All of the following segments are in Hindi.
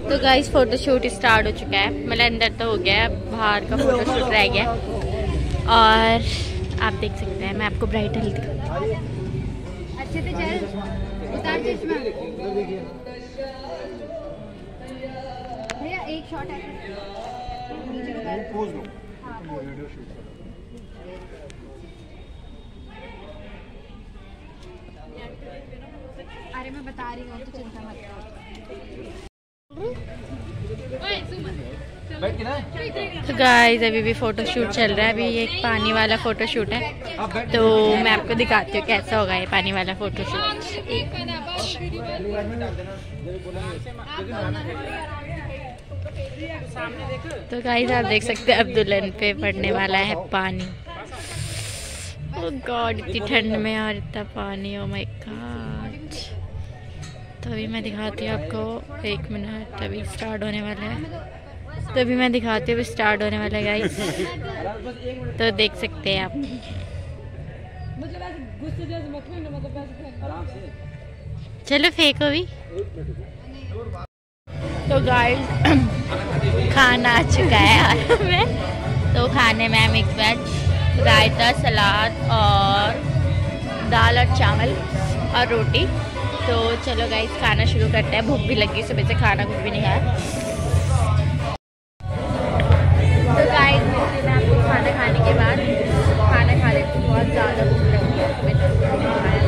तो गाइस फोटो शूट स्टार्ट हो चुका है, मतलब अंदर तो हो गया है, बाहर का फोटो शूट रह गया और आप देख सकते हैं। मैं आपको ब्राइडल दिखाऊंगी। अच्छे से चल, उतार चश्मा भैया, एक शॉट है। अरे मैं बता रही हूँ तो चिंता मत करो। तो गाइस अभी भी फोटो शूट चल रहा है। अभी एक पानी वाला फोटो शूट है, तो मैं आपको दिखाती हूँ कैसा होगा ये पानी वाला फोटो शूट। तो गाइस आप देख सकते हैं अब दुल्हन पे पड़ने वाला है पानी। ओह गॉड, इतनी ठंड में और इतना पानी, ओह माय गॉड। तो अभी मैं दिखाती हूँ आपको, 1 मिनट, अभी स्टार्ट होने वाला है। तो अभी मैं दिखाती हूँ, अभी स्टार्ट होने वाला है गाइस, तो देख सकते हैं आप। चलो फेंको भी। तो गाइस खाना आ चुका है हाथ में। तो खाने में मिक्स वेज, रायता, सलाद और दाल और चावल और रोटी। तो चलो गाइस खाना शुरू करते हैं। भूख भी लगी, सुबह से खाना कुछ भी नहीं खाया। तो गाइस मैं आपको खाना खाने के बाद खाना खा लेती हूँ, बहुत ज़्यादा भूख लगी है सुबह से कुछ नहीं खाया।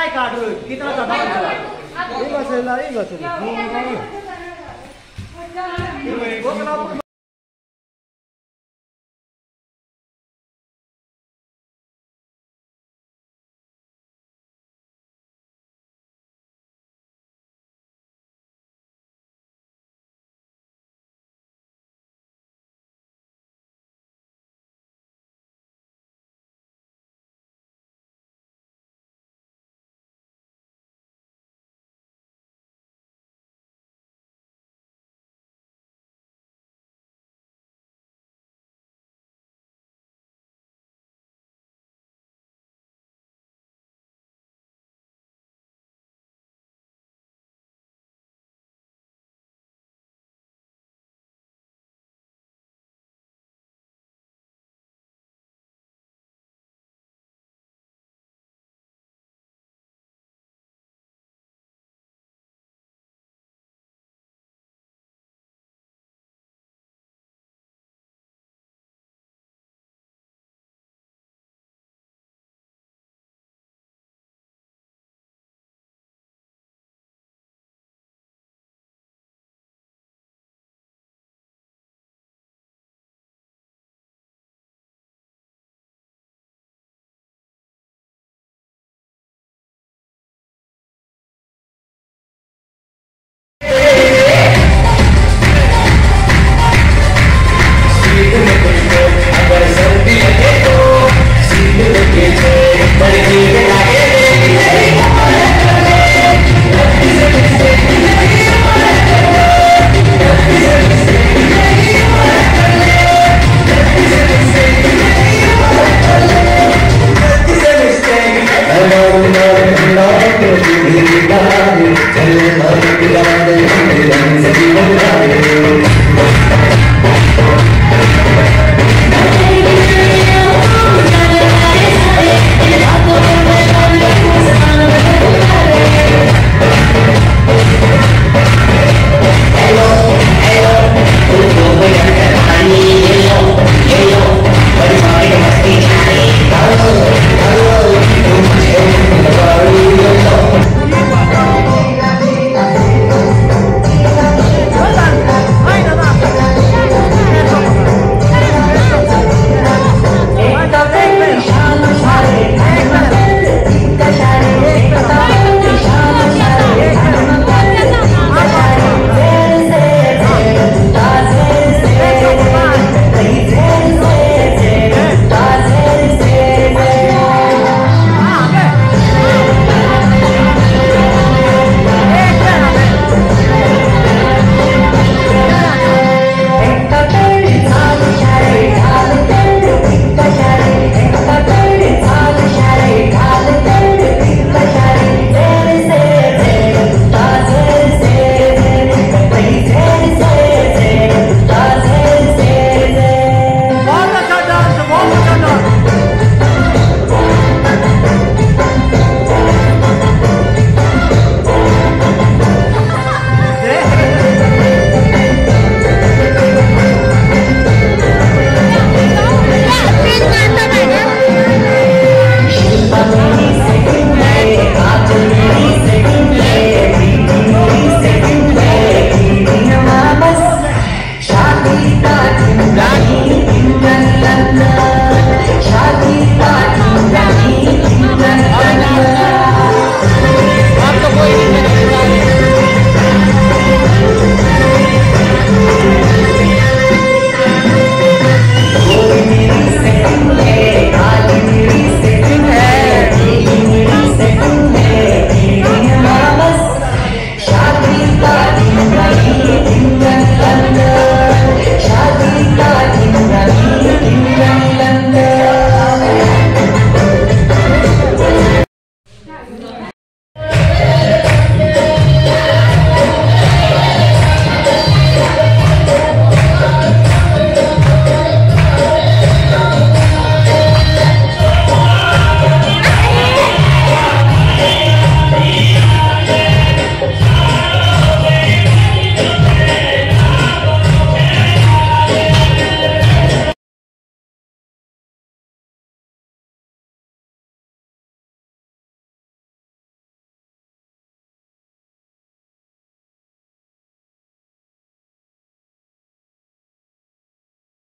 काट लो कितना का भाव चला ये बस ला ये बस